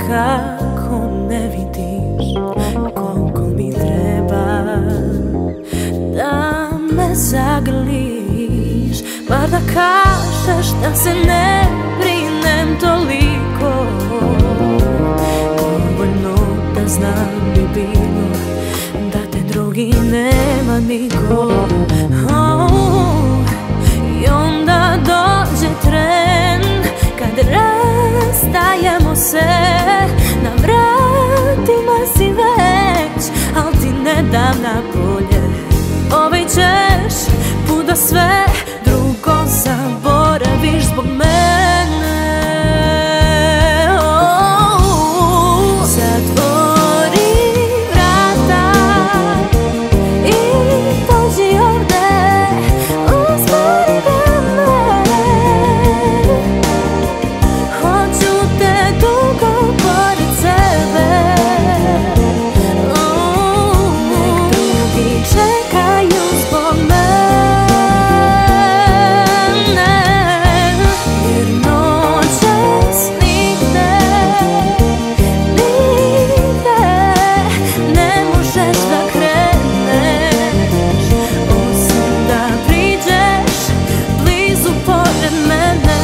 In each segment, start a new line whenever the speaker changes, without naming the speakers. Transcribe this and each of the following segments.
kako ne vidiš koliko mi treba da me zagrliš, bar da kažeš da se ne brinem toliko. Dovoljno da znam bi bilo da te drugi nema niko. I onda dođe tren kad rastajemo se, na vratima si već, al ti ne dam na polje. Ovaj ćeš put da sve drugo zaboraviš zbog mene. Zatvori vrata i dođi ovde, uzmeri me. Hoću te dugo pored sebe. Nek drugi čekaju zbog mene, jer noćas nigde ne možeš da kreneš, osim da priđeš blizu pored mene.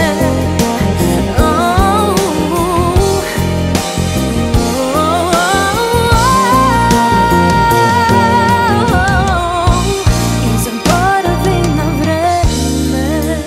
I zaboravi na vreme.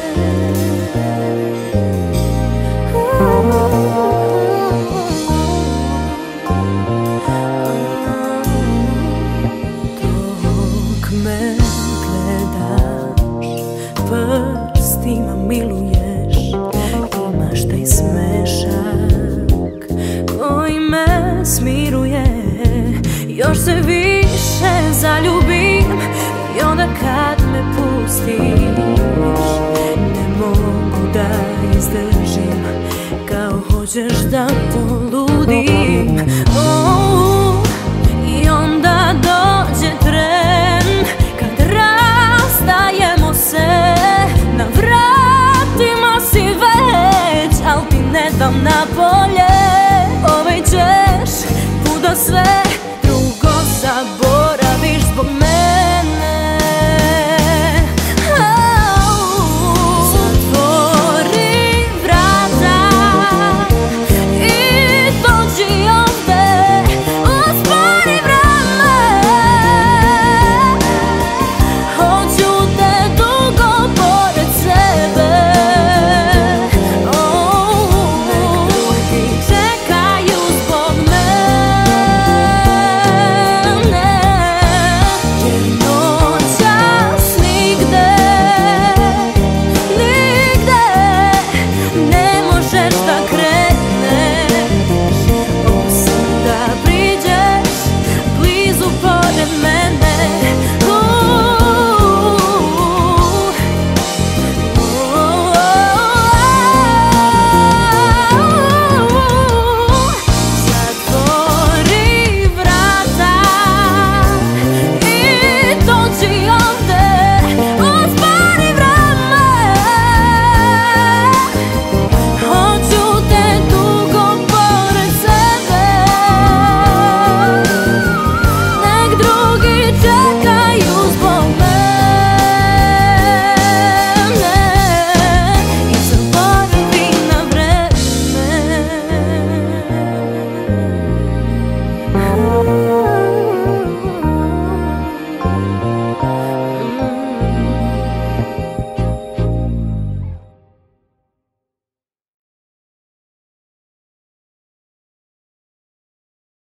Dok me gledaš, prstima miluješ, imaš taj smešak koji me smiruje. Još se više zaljubim i onda kad me pustiš ne mogu da izdržim, kao hoćeš da poludim. I onda dođe tren kad rastajemo se, na vratima si već, al ti ne dam na polje.